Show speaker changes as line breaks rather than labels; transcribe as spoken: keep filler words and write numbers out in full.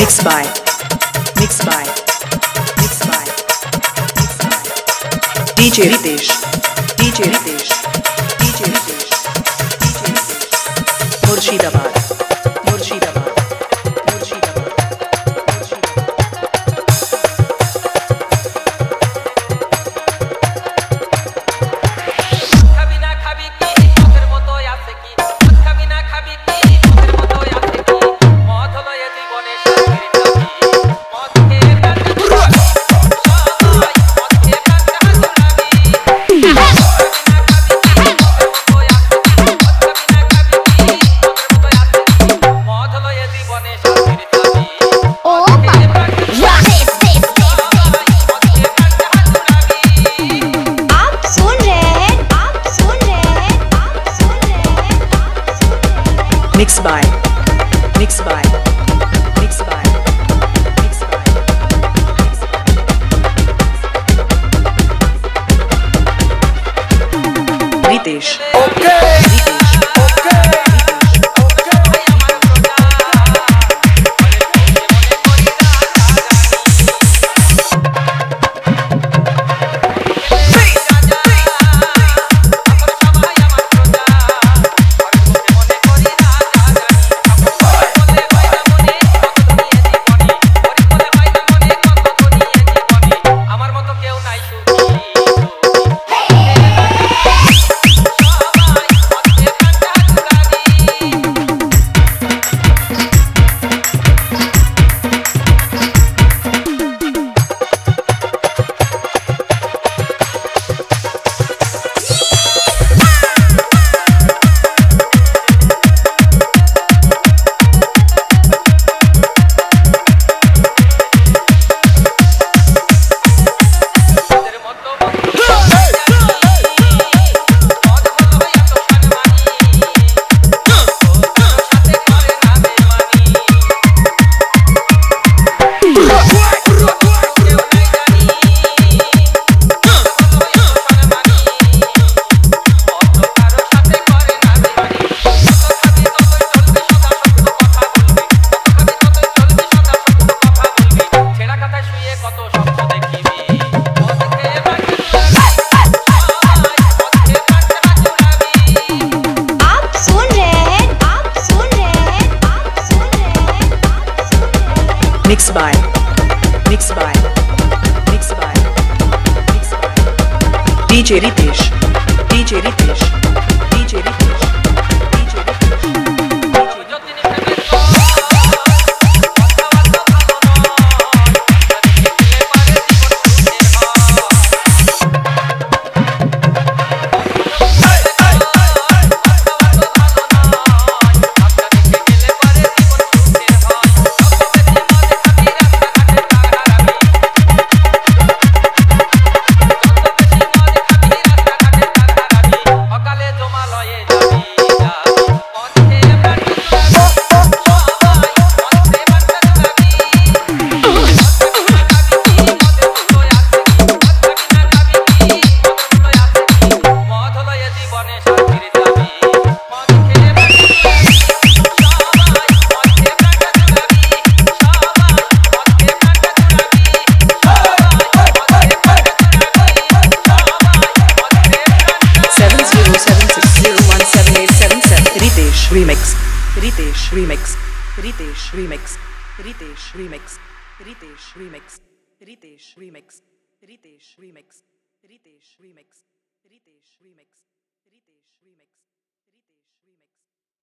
Mixed by, mixed by, mixed by, mixed by D J Ritesh, D J Ritesh, D J Ritesh, D J Ritesh, Murshidabad, Murshidabad, Murshidabad, Mixed by, mixed by, mixed by, mixed by, Ritesh. Okay. Ritesh. Okay. Mixed by, mixed by, mixed by, mixed by D J Ritesh, D J Ritesh, D J Ritesh, D J Ritesh. Remix, Ritesh Remix, Ritesh Remix, Ritesh Remix, Ritesh Remix, Ritesh Remix, Ritesh Remix, Ritesh Remix, Ritesh Remix, Ritesh Remix, Ritesh Remix.